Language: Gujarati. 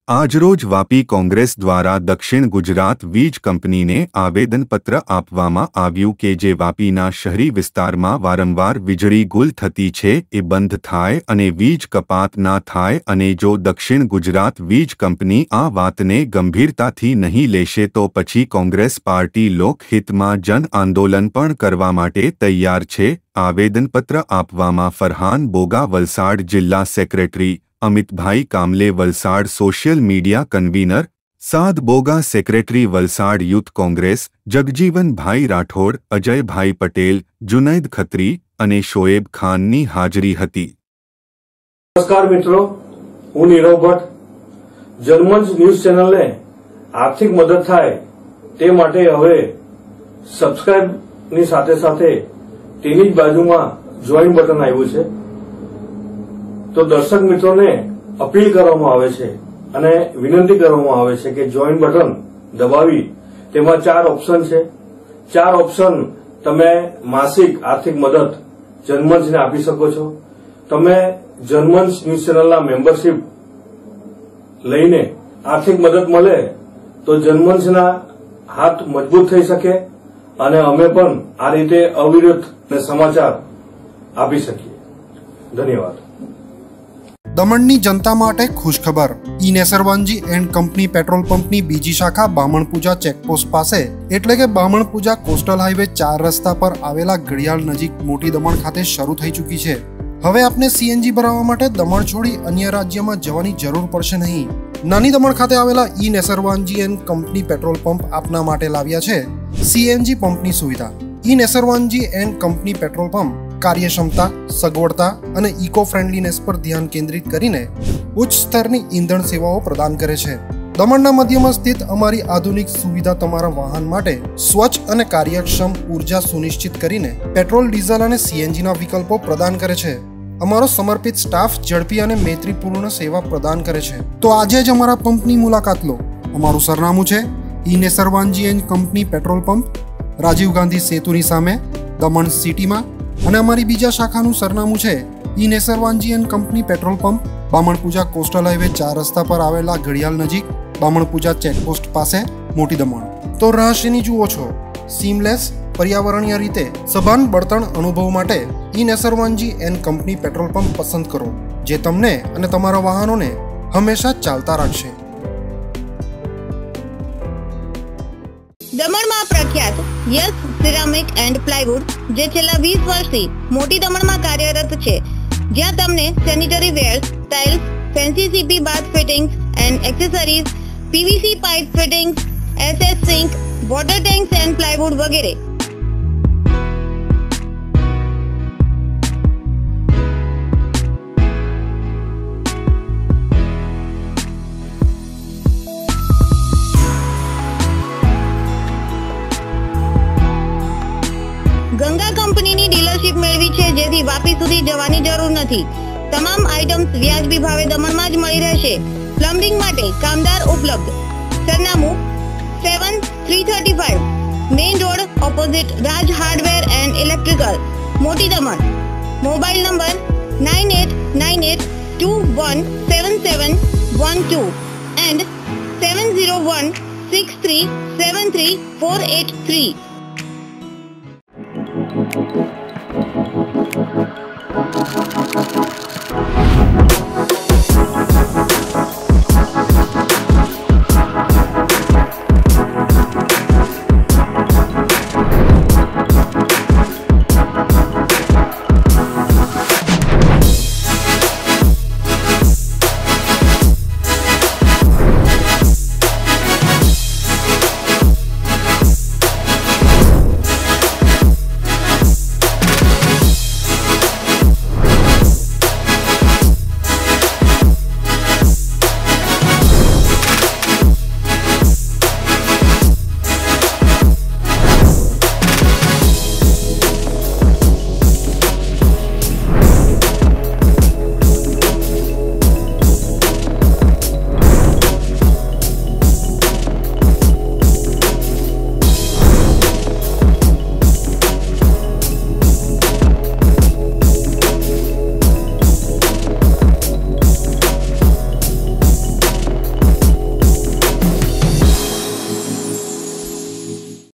આજરોજ વાપી કોંગ્રેસ દ્વારા દક્ષિણ ગુજરાત વીજ કંપનીને આવેદનપત્ર આપવામાં આવ્યું કે જે વાપીના શહેરી વિસ્તારમાં વારંવાર વીજળી ગુલ થતી છે એ બંધ થાય અને વીજ કપાત ના થાય અને જો દક્ષિણ ગુજરાત વીજ કંપની આ વાતને ગંભીરતાથી નહીં લેશે તો પછી કોંગ્રેસ પાર્ટી લોકહિતમાં જન આંદોલન પણ કરવા માટે તૈયાર છે। આવેદનપત્ર આપવામાં ફરહાન બોગા વલસાડ જિલ્લા secretary, Amitbhai Kamle Valsad social media convener, Saad Boga secretary Valsad youth Congress, Jagjivanbhai Rathod, Ajaybhai Patel, Junaid Khatri અને શોએબ ખાનની હાજરી હતી। નમસ્કાર મિત્રો, હું નીરવ ભટ્ટ। જનમંચ ન્યૂઝ ચેનલને આર્થિક મદદ થાય તે માટે હવે સબસ્ક્રાઇબની સાથે સાથે તેની જ બાજુમાં જોઈન બટન આવ્યું છે। તો દર્શક મિત્રોને અપીલ કરવામાં આવે છે અને વિનંતી કરવામાં આવે છે કે જોઈન બટન દબાવી તેમાં 4 ઓપ્શન છે। 4 ઓપ્શન તમે માસિક આર્થિક મદદ જનમંચને આપી શકો છો। તમે જનમંચ ન્યૂઝ ચેનલના મેમ્બરશીપ લઈને આર્થિક મદદ મળે તો જનમંચના હાથ મજબૂત થઈ શકે અને અમે પણ આ રીતે અવિરત સમાચાર આપી શકીએ। ધન્યવાદ। દમણની જનતા માટે ખુશખબર। E Nesarwanji and company petrol પંપની બીજી શાખા બામણપૂજા ચેકપોસ્ટ પાસે એટલે કે બામણપૂજા કોસ્ટલ હાઈવે 4 રસ્તા પર આવેલા ઘડિયાળ નજીક મોટી દમણ ખાતે શરૂ થઈ ચૂકી છે। હવે આપને સીએનજી ભરાવવા માટે દમણ છોડી અન્ય રાજ્યમાં જવાની જરૂર પડશે નહીં। નાની દમણ ખાતે આવેલા E Nesarwanji and company petrol pump આપના માટે લાવ્યા છે સીએનજી પંપની સુવિધા। E Nesarwanji and company petrol pump કાર્યક્ષમતા, સગવડતા અને ઇકો ફ્રેન્ડલીનેસ પર ધ્યાન કેન્દ્રિત કરીને ઉચ્ચ સ્તરની ઈંધણ સેવાઓ પ્રદાન કરે છે। દમણના મધ્યમાં સ્થિત અમારી આધુનિક સુવિધા તમારા વાહન માટે સ્વચ્છ અને કાર્યક્ષમ ઉર્જા સુનિશ્ચિત કરીને પેટ્રોલ, ડીઝલ અને સીએનજીના વિકલ્પો પ્રદાન કરે છે। અમારો સમર્પિત સ્ટાફ ઝડપી અને મૈત્રીપૂર્ણ સેવા પ્રદાન કરે છે। તો આજે જ અમારા પંપની મુલાકાત લો। અમારું સરનામું છે E Nesarwanji and company petrol pump, Rajiv Gandhi સેતુની સામે, દમણ સિટીમાં। અને અમારી બીજા શાખાનું સરનામું છે E Nesarwanji and company petrol pump, Bamanpuja coastal highway 4 રસ્તા પર આવેલા ઘડિયાળ નજીક, બામણપૂજા ચેકપોસ્ટ પાસે, મોટી દમણ। તો રહસ્યની જુઓ છો સીમલેસ પર્યાવરણીય રીતે સભાન બળતણ અનુભવ માટે E Nesarwanji and company petrol pump પસંદ કરો, જે તમને અને તમારા વાહનોને હંમેશા ચાલતા રાખશે। દમણમાં પ્રખ્યાત યસ સિરામિક એન્ડ પ્લાયવુડ જે છેલ્લા 20 વર્ષથી મોટી દમણમાં કાર્યરત છે, જ્યાં તમને sanitary wares, tiles, fancy CP bath fittings and accessories, PVC pipe fittings, SS sink, water tanks and plywood વગેરે। ગંગા કંપનીની ડીલરશીપ મેળવી છે, જેથી વાપી સુધી જવાની જરૂર નથી। તમામ આઇટમ્સ વ્યાજબી ભાવે દમણમાં જ મળી રહેશે। પ્લમ્બિંગ માટે કામદાર ઉપલબ્ધ। સરનામું 7335 main road opposite Raj hardware and electrical, Moti Daman. Mobile number 9898217712 and 7016373483।